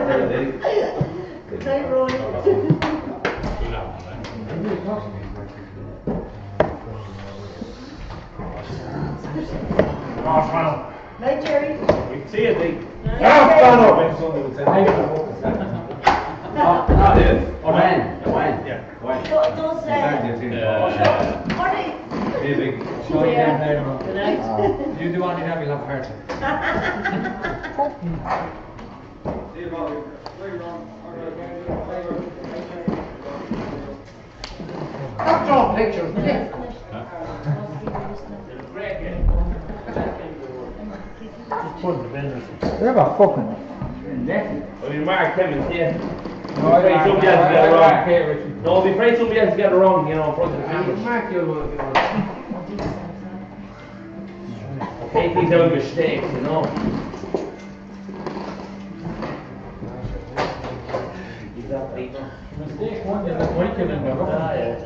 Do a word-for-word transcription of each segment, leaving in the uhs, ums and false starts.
Good night, Roy. Night, Jerry. See you, Dick. Ah, Phelan! When? When? Yeah. When? Don't, don't say. Morning. Hey, big. Good night. You do want to have, you'll have a heart attack. Stop drawing pictures, will you? They're about fucking. I mean, Mark, Kevin, yeah. No, Afraid Mark, somebody else Mark, to get it Mark, wrong. here, Richard. No, I'll be afraid somebody else to get it wrong, you know, in front of the camera. Mark, you'll want to get Okay, these are mistakes, you know. Mistake one, you're like Michael in there. Ah, yeah.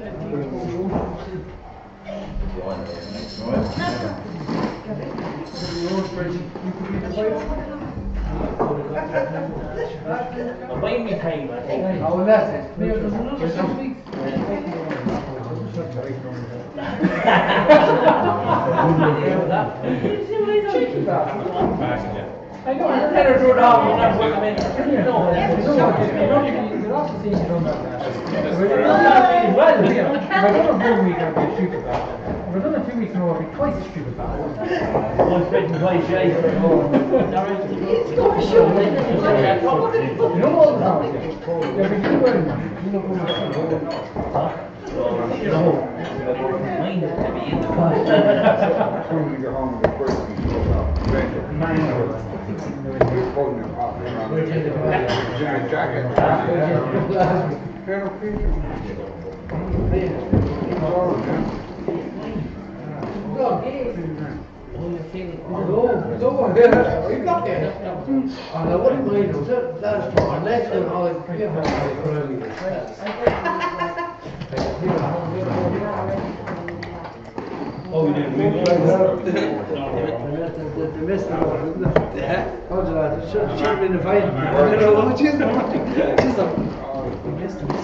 I'm buying me time, I think. Oh, that's it. Maybe there's another six weeks. I know, I'm better to it off, I'm not I mean, you know, You'd also see you don't have that. If I done a full week, I'd be a stupid bastard. If I done a two weeks in a row, I'd be twice a stupid bastard. one straight and twice, yeah. He's going to shoot me. You know all the time. Yeah, but you do very much. You know what You know, mine is to be in the car. Oh, we did. We did. The mist now, isn't it? Yeah. Oh, that should have been the fight. I don't know what she's doing. She's up. We missed him.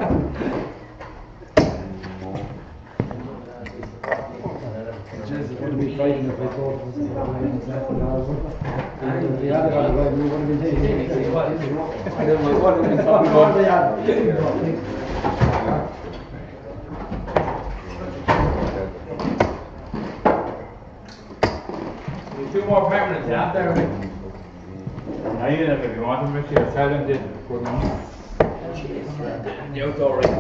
Just going to be fighting if I thought it was exactly how it was. The other guy, we would have been taking it. I don't know what it was talking about. Two more permanents out there. Now you know if you want them, Richie, tell them to put them on. The outdoor ring.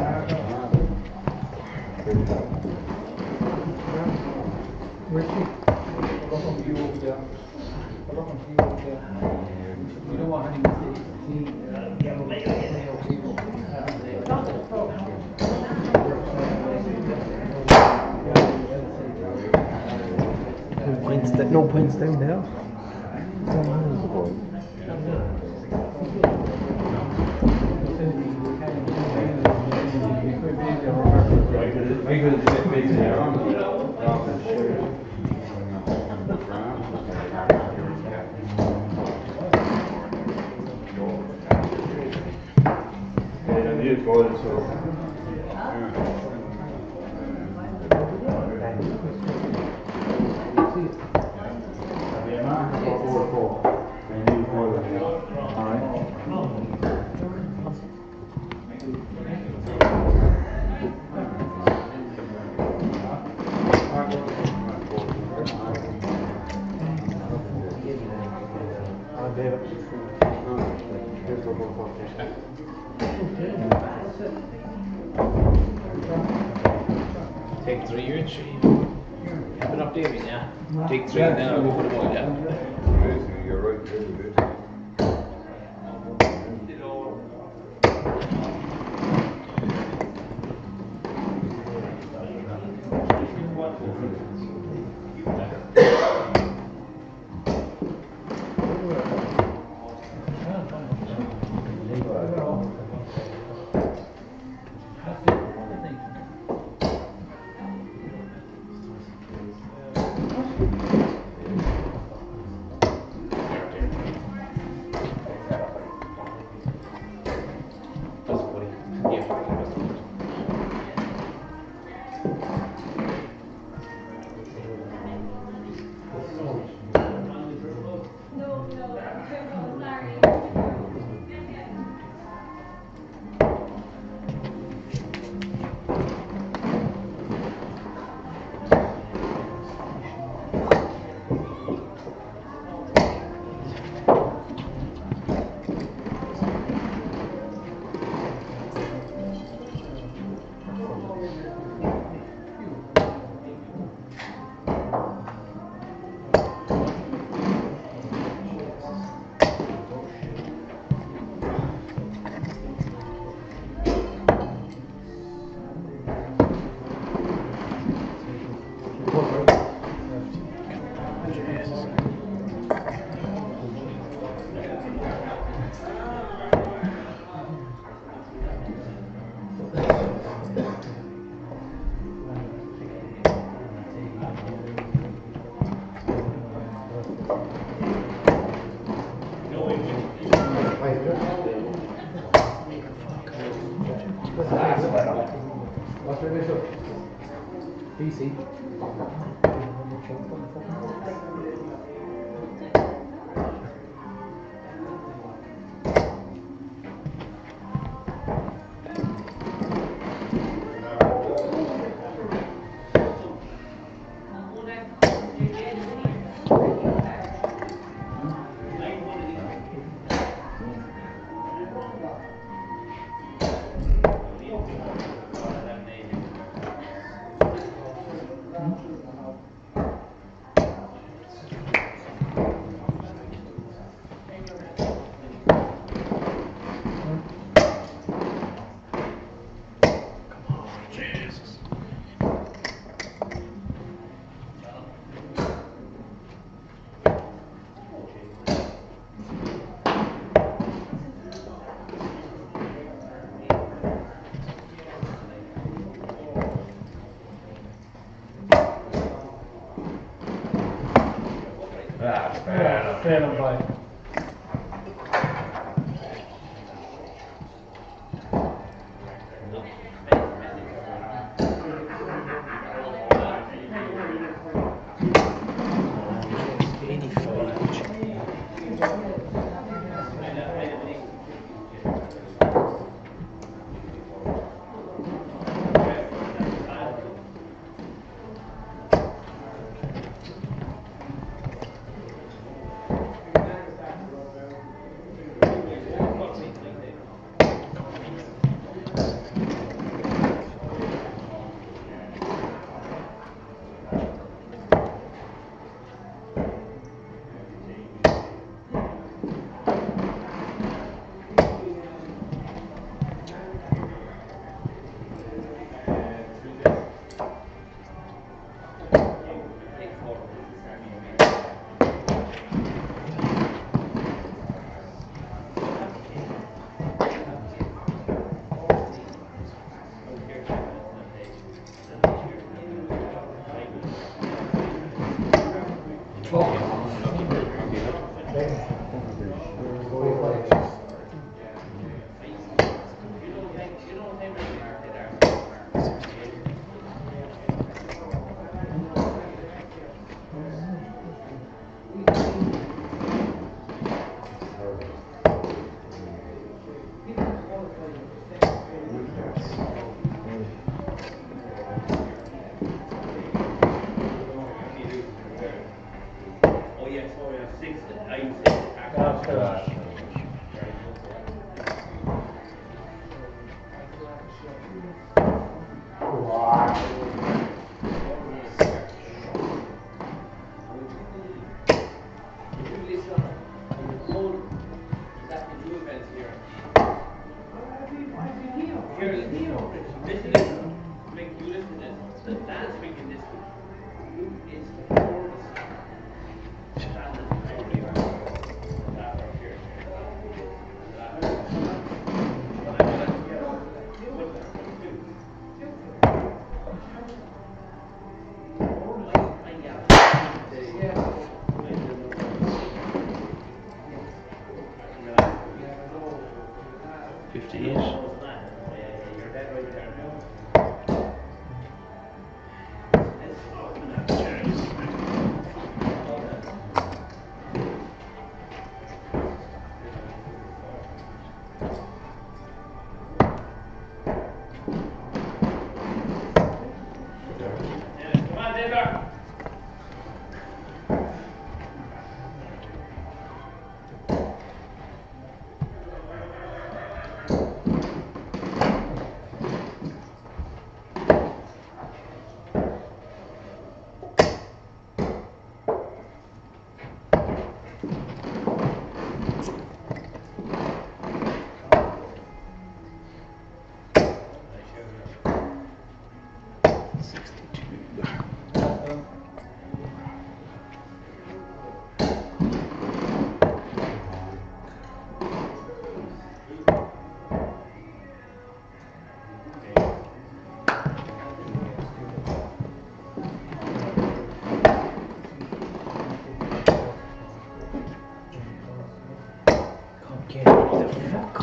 Richie, look on you over there. Look on you over there. You don't want any mistakes. See, No points down there. Take three, you're in three. I've been up David, yeah. Take three and then I'll go for the ball, yeah. You're right, there's a bit. What's your initial? B C. Ah, Phelan. Phelan by. fifty-eight. Get the fuck